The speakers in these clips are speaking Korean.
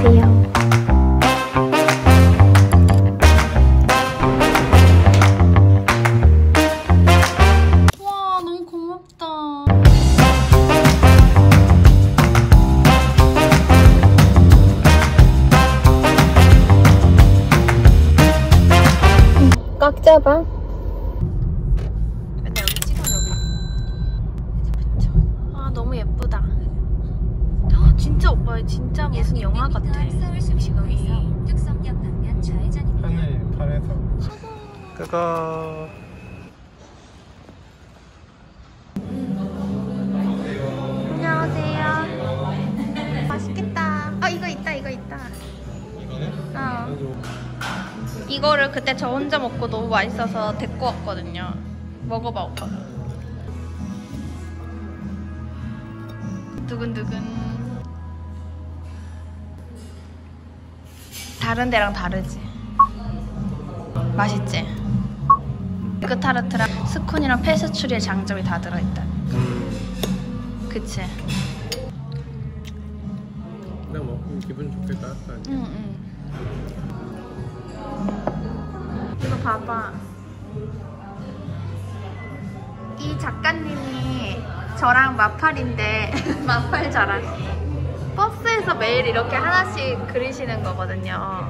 안녕하세요. 와, 너무 고맙다. 꽉 잡아. 근데 여기 찍어, 여기. 이제 붙여. 아, 너무 예쁘다. 진짜 오빠, 진짜 무슨 영화 같아. 지금이. 하늘 팔에서 그거 안녕하세요. 맛있겠다. 이거 있다, 이거 있다. 이거는? 이거를 그때 저 혼자 먹고 너무 맛있어서 데리고 왔거든요. 먹어봐, 오빠. 두근두근. 다른 데랑 다르지? 맛있지? 그 타르트랑 스콘이랑 페스츄리의 장점이 다 들어있다. 그치? 그냥 먹으면 기분 좋게 따뜻하니. 응. 이거 봐봐. 이 작가님이 저랑 마팔인데 마팔 자랑. 버스에서 매일 이렇게 하나씩 그리시는 거거든요.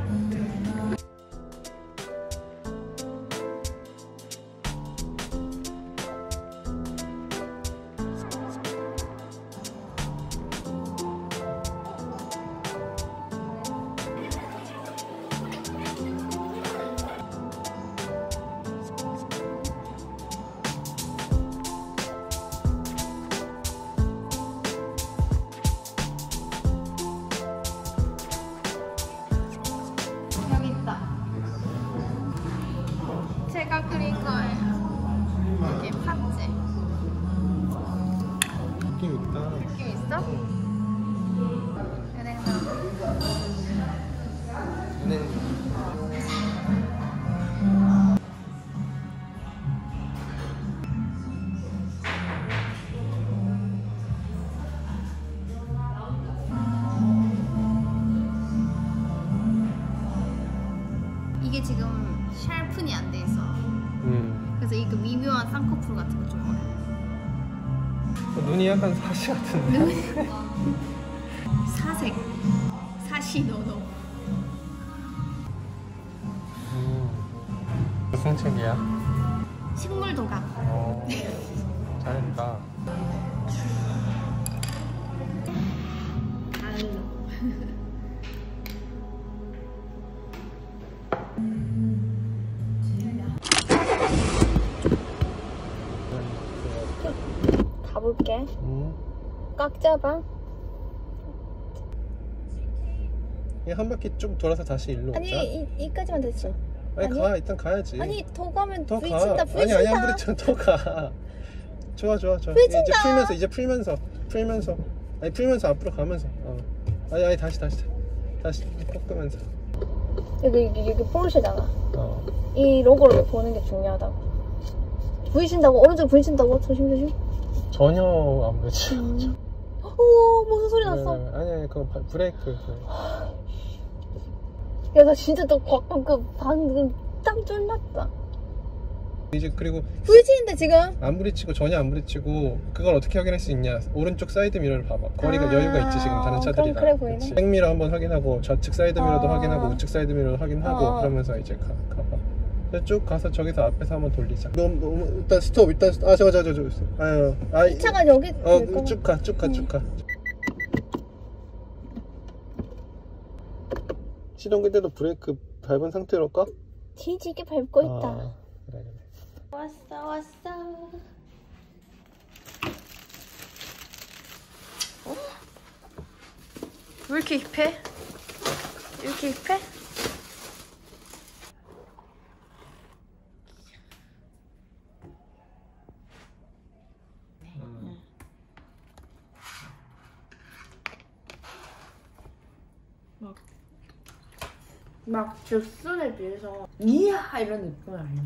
여기 있다. 제가 그린 거예요. 여기 팥지. 느낌 있다. 느낌 있어? 은행나무. 은행. 이게 지금 샬픈이 안 돼 있어. 그래서 이거 미묘한 쌍꺼풀 같은 거 좀 보여. 눈이 약간 사시 같은데. 사색. 사시노노. 무슨 책이야? 식물도감. 잘했다. 가볼게. 꽉 잡아. 한 바퀴 쭉 돌아서 다시 일로 오자. 아니 이까지만 됐어. 아니 가, 일단 가야지. 아니 더 가면 더 부딪힌다. 가. 부딪힌다. 아니 안 부딪혀. 더 가. 좋아. 부딪힌다. 이제 풀면서. 아니 풀면서 앞으로 가면서. 아니 다시 꺾으면서. 여기 포르쉐잖아. 이 로고를 보는 게 중요하다고. 부딪힌다고. 오른쪽 부딪힌다고. 조심. 전혀 안 부딪혀. 오, 무슨 소리 났어? 아니 그거 브레이크. 야, 나 진짜 너 방금 땀 쫄났다. 이제 그리고 부딪히는데 지금? 안 부딪히고 전혀 안 부딪히고 그걸 어떻게 확인할 수 있냐? 오른쪽 사이드 미러를 봐봐. 거리가 여유가 있지 지금 다른 차들이랑. 그래 보이네. 백미러 한번 확인하고 좌측 사이드 미러도 확인하고 우측 사이드 미러도 확인하고 그러면서 이제 가봐. 쭉 가서 저기서 앞에서 한번 돌리자. 너무 일단 스톱. 이 차가 여기 쭉 가. 시동기 때도 브레이크 밟은 상태로 까? 뒤지게 밟고 있다. 그래. 왔어. 왜 이렇게 힙해? 막 잭슨에 비해서 이야 이런 느낌은 아니야.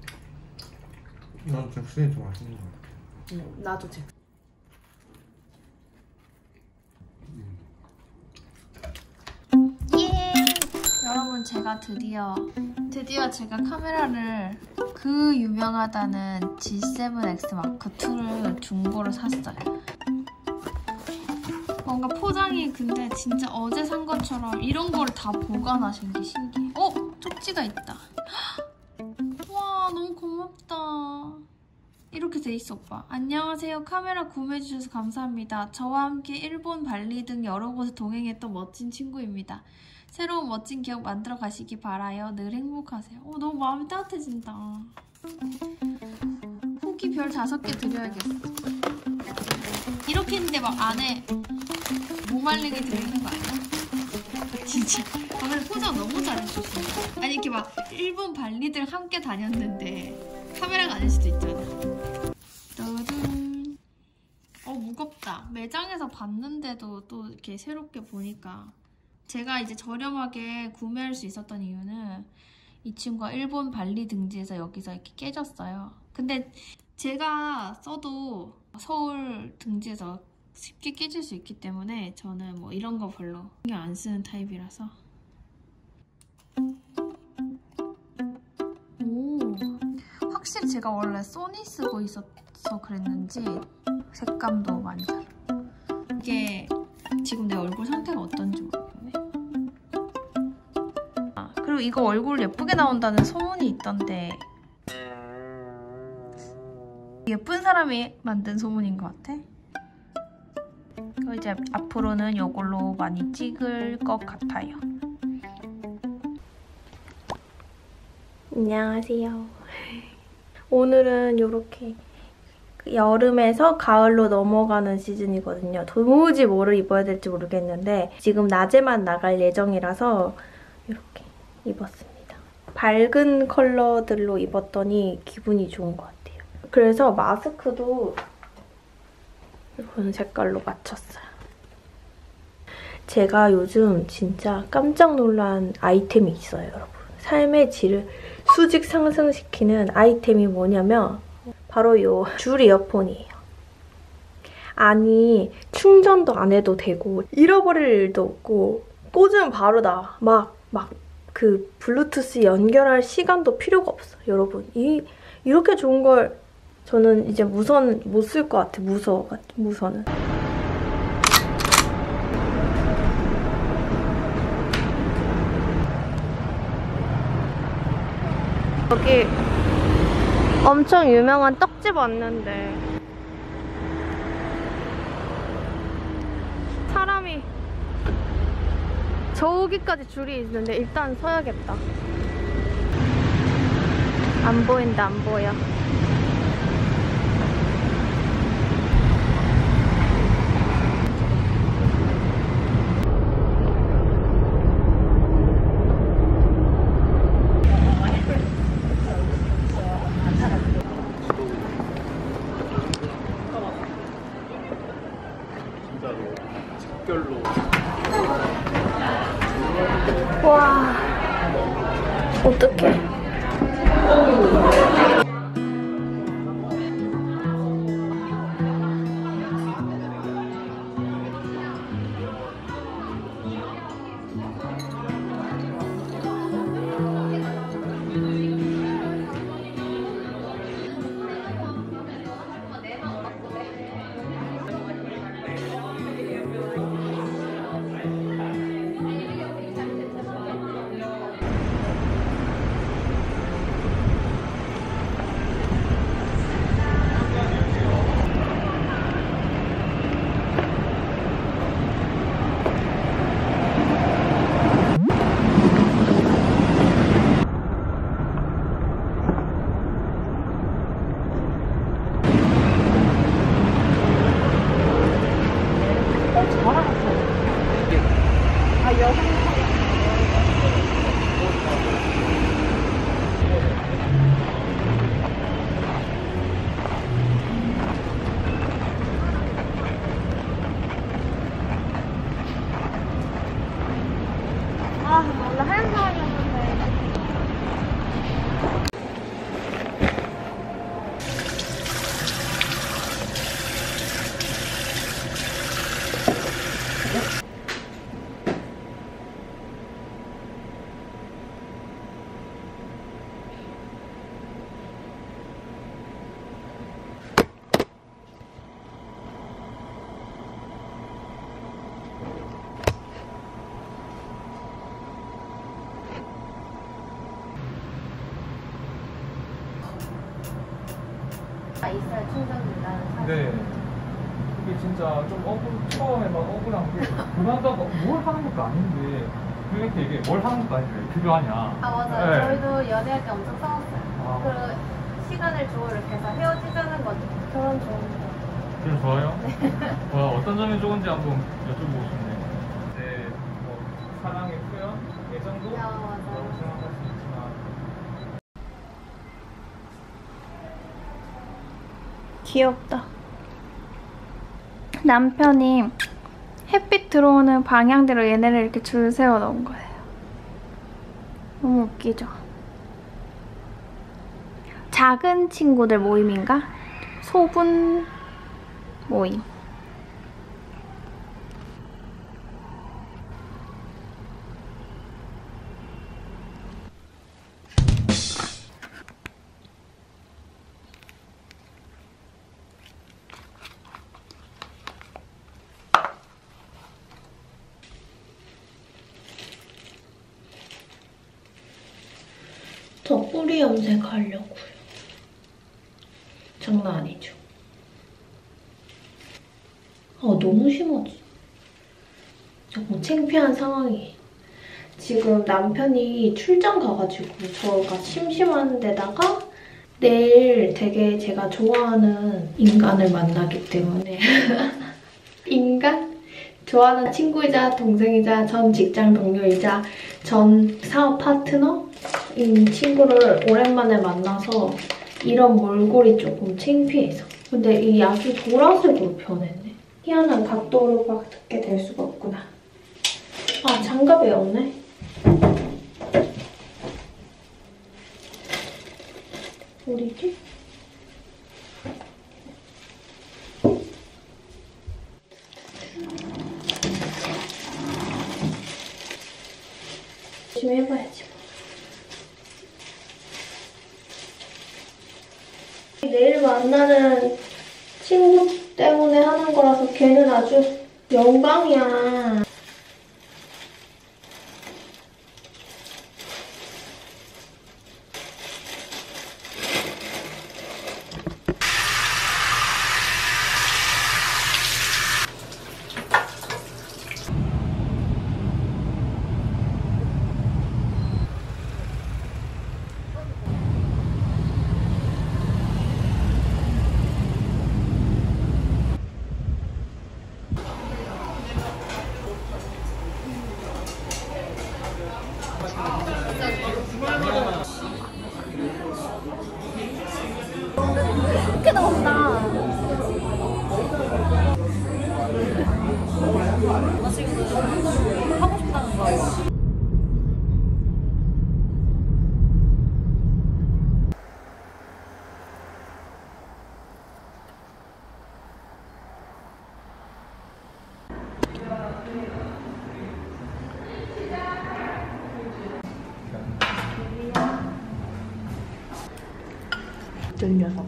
난 잭슨이 더 맛있는 것 같아. 나도 잭슨. 여러분 제가 드디어 제가 카메라를 그 유명하다는 G7X Mark II를 중고로 샀어요. 뭔가 포장이 근데 진짜 어제 산 것처럼 이런 거를 다 보관하신 게 신기해. 쪽지가 있다. 와 너무 고맙다. 이렇게 돼 있어 오빠. 안녕하세요. 카메라 구매해주셔서 감사합니다. 저와 함께 일본, 발리 등 여러 곳에 동행했던 멋진 친구입니다. 새로운 멋진 기억 만들어 가시기 바라요. 늘 행복하세요. 너무 마음이 따뜻해진다. 후기 별 5개 드려야겠어. 이렇게 했는데 막 안에 무말랭이 들어있는 거 아니야? 진짜 오늘 포장 너무 잘해주신다. 아니 이렇게 막 일본 발리들 함께 다녔는데 카메라가 아닐 수도 있잖아. 따단. 무겁다. 매장에서 봤는데도 또 이렇게 새롭게 보니까. 제가 이제 저렴하게 구매할 수 있었던 이유는 이 친구가 일본 발리 등지에서 여기서 이렇게 깨졌어요. 근데 제가 써도 서울 등지에서 쉽게 깨질 수 있기 때문에 저는 뭐 이런 거 별로 신경 안 쓰는 타입이라서. 확실히 제가 원래 소니 쓰고 있어서 그랬는지 색감도 많이 달라. 이게 지금 내 얼굴 상태가 어떤지 모르겠네. 그리고 이거 얼굴 예쁘게 나온다는 소문이 있던데 예쁜 사람이 만든 소문인 것 같아. 이제 앞으로는 이걸로 많이 찍을 것 같아요. 안녕하세요. 오늘은 이렇게 여름에서 가을로 넘어가는 시즌이거든요. 도무지 뭐를 입어야 될지 모르겠는데 지금 낮에만 나갈 예정이라서 이렇게 입었습니다. 밝은 컬러들로 입었더니 기분이 좋은 것 같아요. 그래서 마스크도 이런 색깔로 맞췄어요. 제가 요즘 진짜 깜짝 놀란 아이템이 있어요, 여러분. 삶의 질을 수직 상승시키는 아이템이 뭐냐면 바로 이 줄 이어폰이에요. 아니 충전도 안 해도 되고 잃어버릴 일도 없고 꽂으면 바로 나와. 막 그 블루투스 연결할 시간도 필요가 없어, 여러분. 이렇게 좋은 걸 저는 이제 무선 못 쓸 것 같아. 무선은. 여기 엄청 유명한 떡집 왔는데 사람이 저기까지 줄이 있는데 일단 서야겠다. 안 보인다, 안 보여. 와, 어떡해. 원래 하얀 사람이었는데. 근데 이게 진짜 좀 처음에 막 억울한 게 그러다가 뭘 하는 것도 아닌데 그렇게 이게 뭘 하는 것도 아닌데 왜 필요하냐. 아 맞아요. 네. 저희도 연애할 때 엄청 싸웠어요. 아. 그 시간을 주고 이렇게 해서 헤어지자는 건 결혼 좋은 거. 그럼 좋아요? 어떤 점이 좋은지 한번 여쭤보고 싶네요. 네, 뭐 사랑의 표현, 애정도 야, 맞아요. 라고 생각할 수 있지만 귀엽다. 남편이 햇빛 들어오는 방향대로 얘네를 이렇게 줄 세워 놓은 거예요. 너무 웃기죠? 작은 친구들 모임인가? 소분 모임. 저 뿌리 염색하려고요. 장난 아니죠? 너무 심하지? 조금 창피한 상황이에요. 지금 남편이 출장 가가지고 저가 심심한 데다가 내일 되게 제가 좋아하는 인간을 만나기 때문에 인간? 좋아하는 친구이자 동생이자 전 직장 동료이자 전 사업 파트너인 친구를 오랜만에 만나서 이런 몰골이 조금 창피해서. 근데 이 약이 보라색으로 변했네. 희한한 각도로밖에 될 수가 없구나. 아, 장갑이 없네. 어디지? 열심히 해봐야지. 내일 만나는 친구 때문에 하는 거라서 걔는 아주 영광이야. 이렇게 나온다. 나 지금 하고 싶다는 거야. 들려서.